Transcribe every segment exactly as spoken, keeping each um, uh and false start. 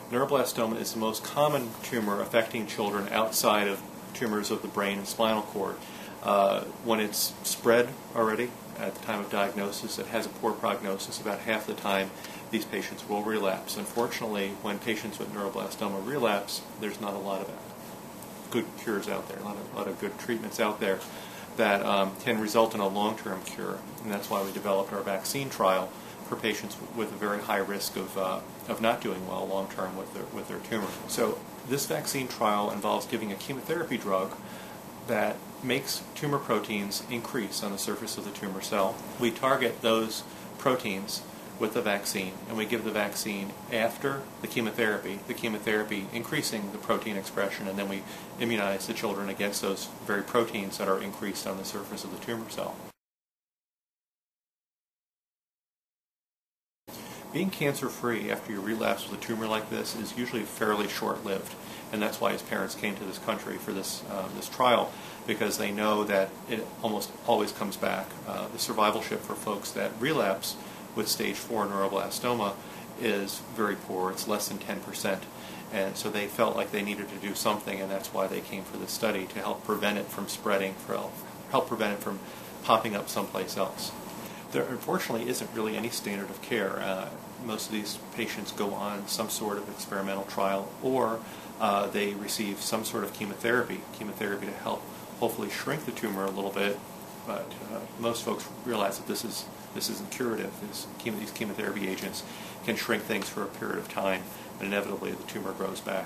Neuroblastoma is the most common tumor affecting children outside of tumors of the brain and spinal cord. Uh, when it's spread already at the time of diagnosis, it has a poor prognosis. About half the time these patients will relapse. Unfortunately, when patients with neuroblastoma relapse, there's not a lot of good cures out there, a lot of, a lot of good treatments out there that um, can result in a long-term cure. And that's why we developed our vaccine trial for patients with a very high risk of, uh, of not doing well long-term with their, with their tumor. So this vaccine trial involves giving a chemotherapy drug that makes tumor proteins increase on the surface of the tumor cell. We target those proteins with the vaccine, and we give the vaccine after the chemotherapy, the chemotherapy increasing the protein expression, and then we immunize the children against those very proteins that are increased on the surface of the tumor cell. Being cancer-free after you relapse with a tumor like this is usually fairly short-lived, and that's why his parents came to this country for this uh, this trial, because they know that it almost always comes back. Uh, the survivalship for folks that relapse with stage four neuroblastoma is very poor. It's less than ten percent, and so they felt like they needed to do something, and that's why they came for this study, to help prevent it from spreading, for help prevent it from popping up someplace else. There unfortunately isn't really any standard of care. Uh, most of these patients go on some sort of experimental trial, or uh, they receive some sort of chemotherapy, chemotherapy to help hopefully shrink the tumor a little bit. But uh, most folks realize that this is this isn't curative. This chemo, these chemotherapy agents can shrink things for a period of time, and inevitably the tumor grows back.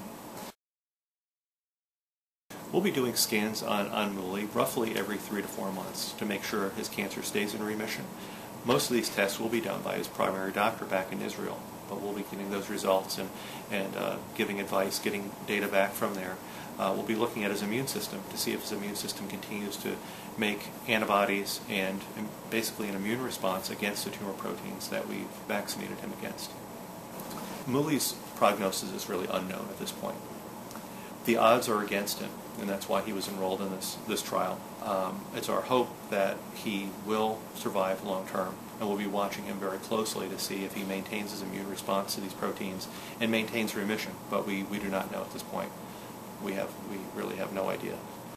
We'll be doing scans on, on Muli roughly every three to four months to make sure his cancer stays in remission. Most of these tests will be done by his primary doctor back in Israel, but we'll be getting those results and, and uh, giving advice, getting data back from there. Uh, we'll be looking at his immune system to see if his immune system continues to make antibodies and, and basically an immune response against the tumor proteins that we've vaccinated him against. Muli's prognosis is really unknown at this point. The odds are against him, and that's why he was enrolled in this, this trial. Um, it's our hope that he will survive long term, and we'll be watching him very closely to see if he maintains his immune response to these proteins and maintains remission, but we, we do not know at this point. We, have, we really have no idea.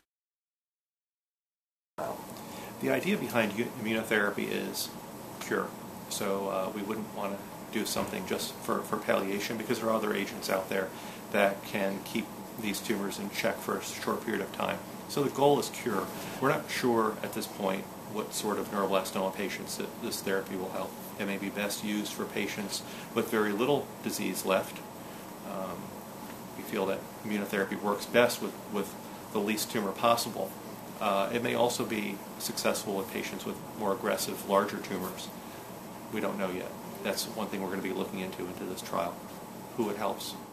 The idea behind immunotherapy is cure, so uh, we wouldn't want to do something just for, for palliation, because there are other agents out there that can keep these tumors in check for a short period of time. So the goal is cure. We're not sure at this point what sort of neuroblastoma patients that this therapy will help. It may be best used for patients with very little disease left. Um, we feel that immunotherapy works best with, with the least tumor possible. Uh, it may also be successful with patients with more aggressive, larger tumors. We don't know yet. That's one thing we're going to be looking into into this trial, who it helps.